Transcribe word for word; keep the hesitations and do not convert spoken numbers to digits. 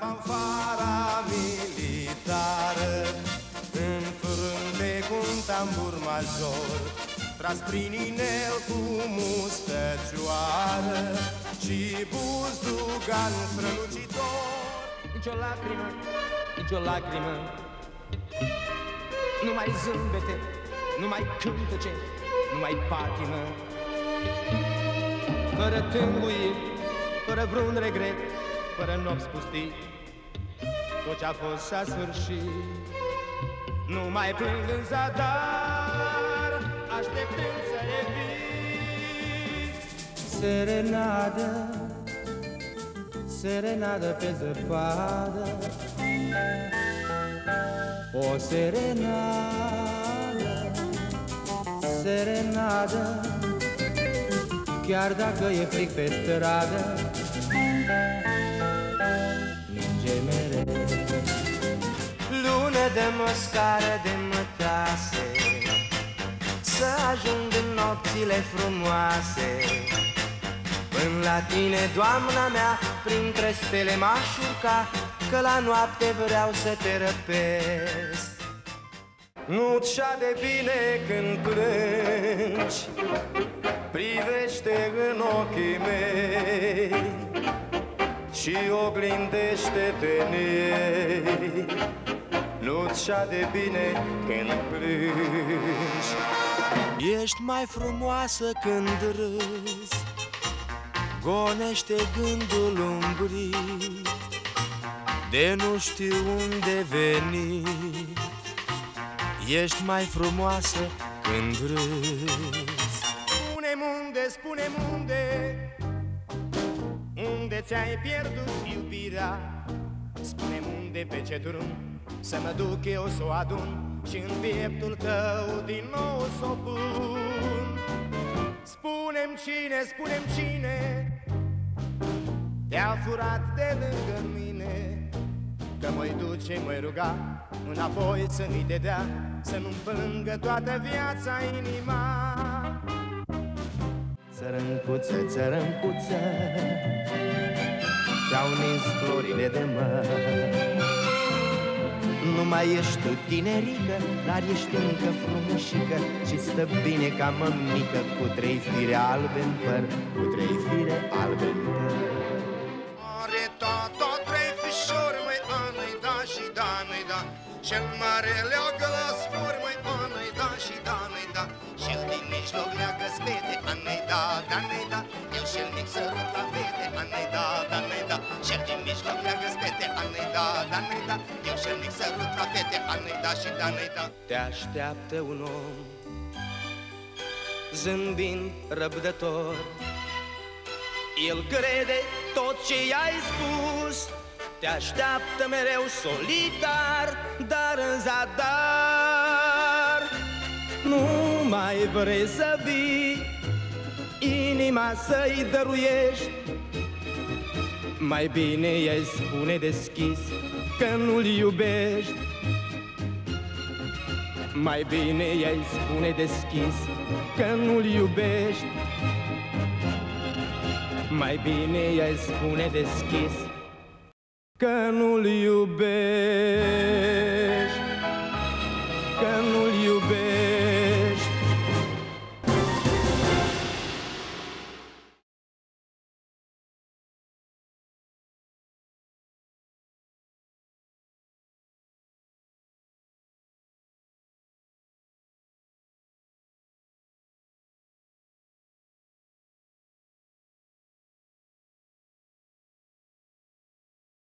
fanfara militară, în frunte cu un tambur major, tras prin inel cu mustăcioară și buzdugan strălucitor. Nici o lacrimă, nici o lacrimă, numai zâmbete, numai cântece, numai patimă. Fără tânguiri, fără vreun regret, fără nopți pustii, tot ce-a fost s-a sfârșit. Nu mai plâng în zadar, așteptând să revii. Serenadă, serenadă pe zăpadă, o serenadă, serenadă, chiar dacă e fric pe stradă, ninge mereu. Lună de măscară de mătase, să ajung în nopțile frumoase. Până la tine, doamna mea, printre stele m-aș urca, că la noapte vreau să te răpesc. Nu-ți de bine când plângi, privește în ochii mei și oglindește-te în ei. Nu-ți de bine când plângi. Ești mai frumoasă când râzi, gonește gândul umbrit de nu știu unde veni. Ești mai frumoasă când râzi. Spune-mi unde, spune-mi unde, unde ți-ai pierdut iubirea. Spune-mi unde, pe ce drum, să mă duc eu să o adun și în pieptul tău din nou s-o pun. Spune-mi cine, spune-mi cine te-a furat de lângă mine, că mă-i duce, mă-i ruga înapoi să nu-i te dea, să nu-mi plângă toată viața inima. Țărâncuță, țărâncuță, te-au nins florile de măr. Nu mai ești tu tinerică, dar ești încă frumușică și stă bine ca mămică, cu trei fire albe în păr, cu trei fire albe în păr. Are tata trei fișori, măi, a-i da și da, nu-i da. Cel mare leagă la spor, măi, a-i da și da, nu-i da. Și-l din mijloc leagă spete, a-i da, da, nu-i da. Eu și-l mic sărut la fete, a-i da, da, nu-i da. Și-l din mijloc leagă spete, a-i da, da, nu-i da. Eu și-l mic sărut la fete, a-i da și da, nu-i da. Te așteaptă un om zâmbind răbdător, el crede tot ce i-ai spus, te așteaptă mereu solitar, dar în zadar. Nu mai vrei să vii, inima să-i dăruiești, mai bine i-ai spune deschis că nu-l iubești. Mai bine i-ai spune deschis că nu-l iubești. Mai bine i-ai spune deschis că nu-l iubești.